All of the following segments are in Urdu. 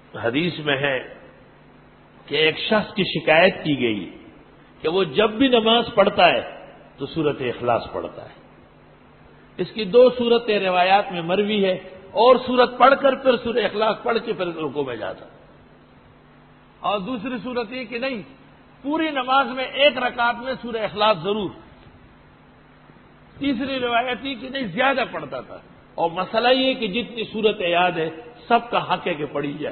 حدیث میں ہے کہ ایک شخص کی شکایت کی گئی کہ وہ جب بھی نماز پڑھتا ہے تو سورت اخلاص پڑھتا ہے۔ اس کی 2 صورتیں روایات میں مروی ہے، اور سورت پڑھ کر پھر سورہ اخلاص پڑھ کے پھر رکوع میں جاتا، اور دوسری صورت یہ کہ نہیں، پوری نماز میں 1 رکعت میں سورہ اخلاص ضرور۔ تیسری روایت یہ کہ نہیں، زیادہ پڑھتا تھا، اور مسئلہ یہ کہ جتنی صورت یاد ہے سب کا حق ہے کہ پڑھی جائے۔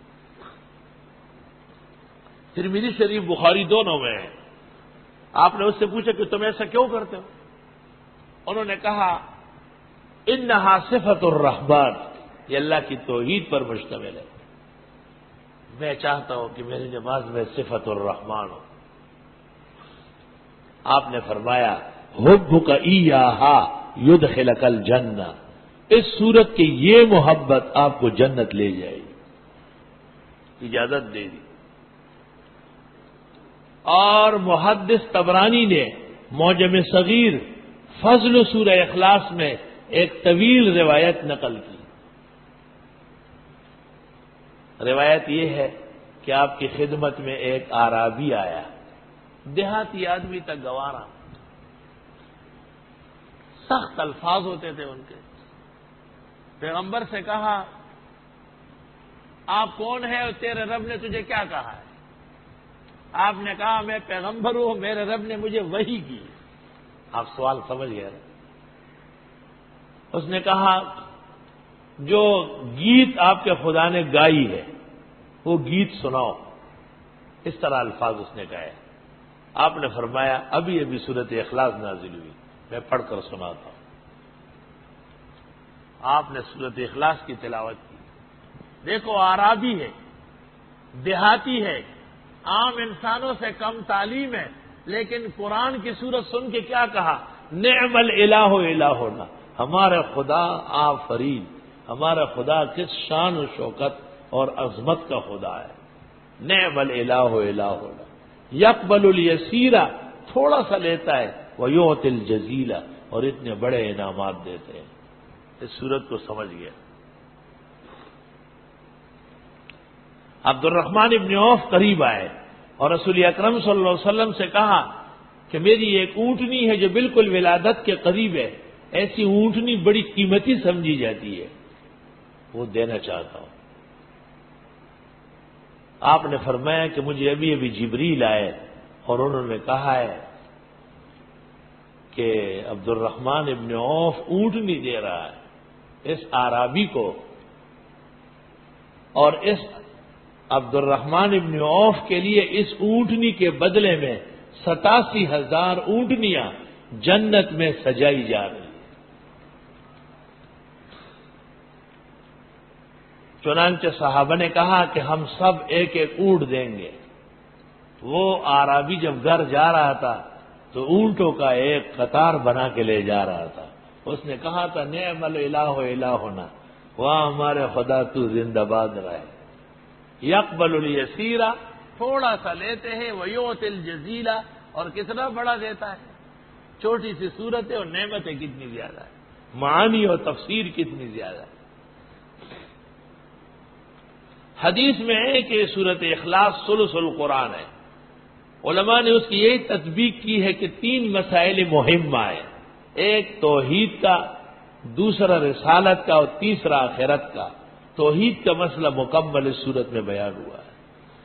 ترمذی شریف بخاری دونوں میں ہے۔ آپ نے اس سے پوچھا کہ تم ایسا کیوں کرتے ہو؟ انہوں نے کہا انہا صفت الرحمن، یہ اللہ کی توحید پر مشتمل ہے، میں چاہتا ہوں کہ میری نماز میں صفت الرحمن ہو۔ آپ نے فرمایا حبک ایہا یدخلک الجنہ، اس صورت کی یہ محبت آپ کو جنت لے جائے گی، اجازت دے دی۔ اور محدث طبرانی نے معجم صغیر فضل سورہ اخلاص میں ایک طویل روایت نقل کی۔ روایت یہ ہے کہ آپ کی خدمت میں ایک اعرابی آیا، دیہاتی آدمی تک گوارا، سخت الفاظ ہوتے تھے ان کے۔ پیغمبر سے کہا آپ کون ہے اور تیرے رب نے تجھے کیا کہا ہے؟ آپ نے کہا میں پیغمبر ہوں، میرے رب نے مجھے وحی کی۔ آپ سوال سمجھ گئے؟ اس نے کہا جو گیت آپ کے خدا نے گائی ہے وہ گیت سناؤ، اس طرح الفاظ اس نے کہے۔ آپ نے فرمایا ابھی ابھی سورت اخلاص نازل ہوئی، میں پڑھ کر سناتا ہوں۔ آپ نے سورت اخلاص کی تلاوت کی۔ دیکھو اعرابی ہے، دیہاتی ہے، عام انسانوں سے کم تعلیم ہے، لیکن قرآن کی سورت سن کے کیا کہا؟ نعم الالہ الہنا، ہمارا خدا آفرین، ہمارا خدا کس شان و شوکت اور عظمت کا خدا ہے۔ نعم الالہ الہنا یقبل الیسیرہ، تھوڑا سا لیتا ہے، ویعطی الجزیلہ، اور اتنے بڑے انعامات دیتے ہیں۔ اس سورت کو سمجھ گیا۔ عبد الرحمن ابن عوف قریب آئے اور رسول اکرم صلی اللہ علیہ وسلم سے کہا کہ میری ایک اونٹنی ہے جو بالکل ولادت کے قریب ہے، ایسی اونٹنی بڑی قیمتی سمجھی جاتی ہے، وہ دینا چاہتا ہوں۔ آپ نے فرمایا کہ مجھے ابھی ابھی جبریل آئے اور انہوں نے کہا ہے کہ عبد الرحمن ابن عوف اونٹنی دے رہا ہے اس اعرابی کو، اور اس عبد الرحمن ابن عوف کے لیے اس اونٹنی کے بدلے میں 87,000 اونٹنیاں جنت میں سجائی جا رہی ہیں۔ چنانچہ صحابہ نے کہا کہ ہم سب ایک ایک اونٹ دیں گے۔ وہ اعرابی جب گھر جا رہا تھا تو اونٹوں کا ایک قطار بنا کے لے جا رہا تھا۔ اس نے کہا تھا نعم الالہ الہنا، وہاں ہمارے خدا تو زندہ باد رہے۔ یقبل الیسیرہ، تھوڑا سا لیتے ہیں، ویعطی الجزیلہ، اور کتنا بڑا دیتا ہے۔ چھوٹی سی صورت ہے اور نعمتیں کتنی زیادہ ہے، معانی اور تفسیر کتنی زیادہ ہے۔ حدیث میں ہے کہ سورت اخلاص ثلث القرآن ہے۔ علماء نے اس کی یہی تطبیق کی ہے کہ 3 مسائل مہمہ ہیں، ایک توحید کا، دوسرا رسالت کا، اور تیسرا آخرت کا۔ توحید کا مسئلہ مکمل اس صورت میں بیان ہوا ہے۔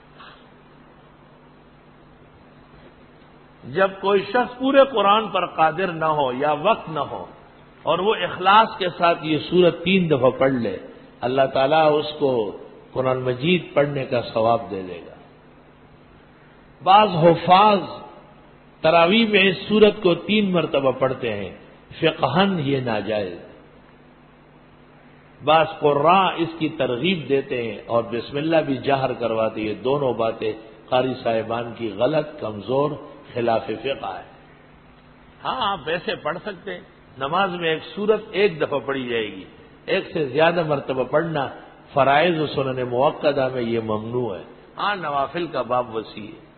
جب کوئی شخص پورے قرآن پر قادر نہ ہو یا وقت نہ ہو اور وہ اخلاص کے ساتھ یہ سورت 3 دفعہ پڑھ لے، اللہ تعالیٰ اس کو قرآن مجید پڑھنے کا ثواب دے دے گا۔ بعض حفاظ تراویح میں اس سورت کو 3 مرتبہ پڑھتے ہیں، فقہاً یہ ناجائز۔ بعض قراء اس کی ترغیب دیتے ہیں اور بسم اللہ بھی جہر کرواتے ہیں۔ دونوں باتیں قاری صاحبان کی غلط، کمزور، خلاف فقہ ہے۔ ہاں آپ ویسے پڑھ سکتے ہیں، نماز میں ایک سورت 1 دفعہ پڑھی جائے گی، 1 سے زیادہ مرتبہ پڑھنا فرائض و سنن موقدہ میں یہ ممنوع ہے۔ ہاں نوافل کا باب وسیع ہے۔